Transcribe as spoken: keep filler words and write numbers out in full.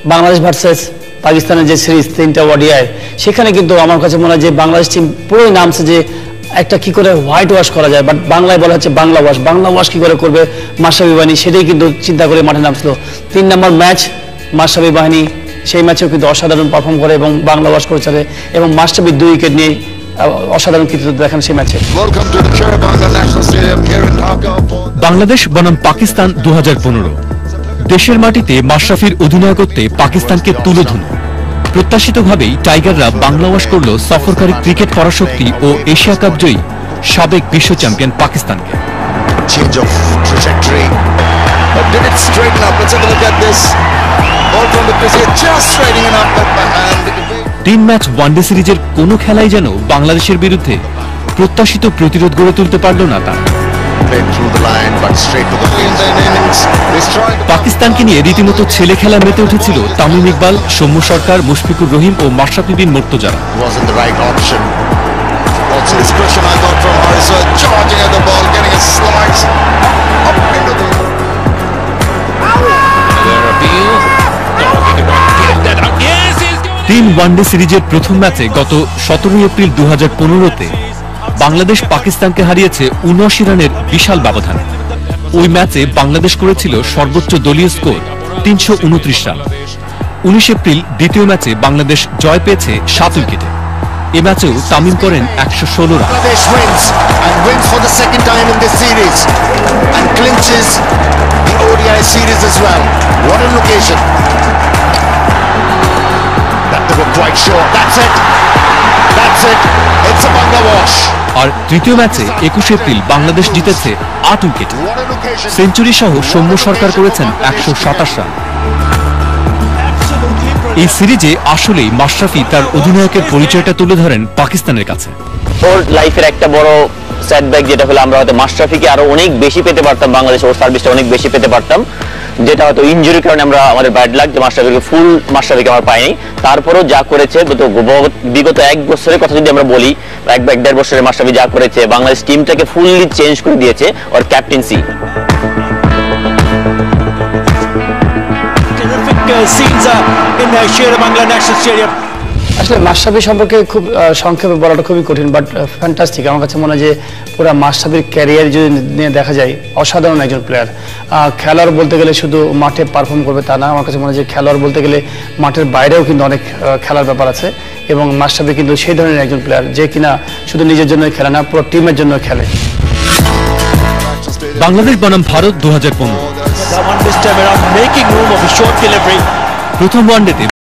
Bangladesh versus পাকিস্তানের যে series তিনটা ওডিআই সেখানে কিন্তু আমার কাছে মনে হয় যে বাংলাদেশ টিম পুরোই নামছে যে একটা কি করে হোয়াইট ওয়াশ করা যায়, বাট বাংলায় বলা হচ্ছে বাংলা ওয়াশ। বাংলা ওয়াশ কি করে করবে মাশরাফি বাহিনী, সেটাই কিন্তু চিন্তা করে মাঠে নামছিল। তিন নম্বর ম্যাচ মাশরাফি বাহিনী সেই ম্যাচেও কিন্তু অসাধারণ পারফর্ম করে এবং বাংলা ওয়াশ করে চলে এবং মাশরাফি দুই উইকেট নিয়ে অসাধারণ কৃতিত্ব দেখেন সেই ম্যাচে। বাংলাদেশ বনাম পাকিস্তান দু হাজার পনেরো দেশের মাটিতে মাশরাফির অধিনায়কত্বে পাকিস্তানকে তুলে ধরল। প্রত্যাশিতভাবেই টাইগাররা বাংলা ওয়াশ করল সফরকারী ক্রিকেট পরাশক্তি ও এশিয়া কাপ জয়ী সাবেক বিশ্ব চ্যাম্পিয়ন পাকিস্তানকে। তিন ম্যাচ ওয়ানডে সিরিজের কোনো খেলাই যেন বাংলাদেশের বিরুদ্ধে প্রত্যাশিত প্রতিরোধ গড়ে তুলতে পারল না তারা। পাকিস্তানকে নিয়ে রীতিমতো ছেলে খেলা মেতে উঠেছিল তামিম ইকবাল, সৌম্য সরকার, মুশফিকুর রহিম ও মাশরাফি বিন মুর্তজারা। তিন ওয়ানডে সিরিজের প্রথম ম্যাচে গত সতেরোই এপ্রিল দু হাজার পনেরোতে বাংলাদেশ পাকিস্তানকে হারিয়েছে উনআশি রানের বিশাল ব্যবধানে। ওই ম্যাচে বাংলাদেশ করেছিল সর্বোচ্চ দলীয় স্কোর তিনশো উনত্রিশ রান। উনিশ এপ্রিল দ্বিতীয় ম্যাচে বাংলাদেশ জয় পেয়েছে সাত উইকেটে। এ ম্যাচেও তামিম করেন একশো ষোলো রান। আর তৃতীয় ম্যাচে একুশে এপ্রিল বাংলাদেশ জিতেছে আট উইকেটে। সেঞ্চুরি সহ সৌম্য সরকার করেছেন একশো সাতাশ রান। এই সিরিজে আসলেই মাশরাফি তার অধিনায়কের পরিচয়টা তুলে ধরেন পাকিস্তানের কাছে। ওর লাইফের একটা বড় সেটব্যাক যেটা হলো আমরা হয়তো মাশরাফিকে আরো অনেক বেশি পেতে পারতাম, বাংলাদেশ ওর সার্ভিসটা অনেক বেশি পেতে পারতাম, যেটা হয়তো ইনজুরির কারণে আমরা আমাদের ব্যাড লাক যে মাশরাফিকে ফুল মাশরাফিকে আমরা পাইনি। তারপরেও যা করেছে বিগত এক বছরের কথা যদি আমরা বলি, এক এক দেড় বছরের মাশরাফি যা করেছে বাংলাদেশ টিমটাকে ফুললি চেঞ্জ করে দিয়েছে ওর ক্যাপ্টেন্সি। আসলে মাশরাফি সম্পর্কে খুব সংক্ষেপে বলাটা খুবই কঠিন, বাট ফ্যান্টাস্টিক। আমার কাছে মনে হয় যে পুরো মাশরাফির ক্যারিয়ার যদি নিয়ে দেখা যায় অসাধারণ একজন প্লেয়ার। খেলোয়াড় বলতে গেলে শুধু মাঠে পারফর্ম করবে তা না, আমার কাছে মনে হয় যে খেলোয়াড় বলতে গেলে মাঠের বাইরেও কিন্তু অনেক খেলার ব্যাপার আছে এবং মাশরাফি কিন্তু সেই ধরনের একজন প্লেয়ার যে কিনা শুধু নিজের জন্য খেলে না, পুরো টিমের জন্য খেলে। বাংলাদেশ বনাম ভারত দু হাজার পনেরো প্রথম ওয়ানডেতে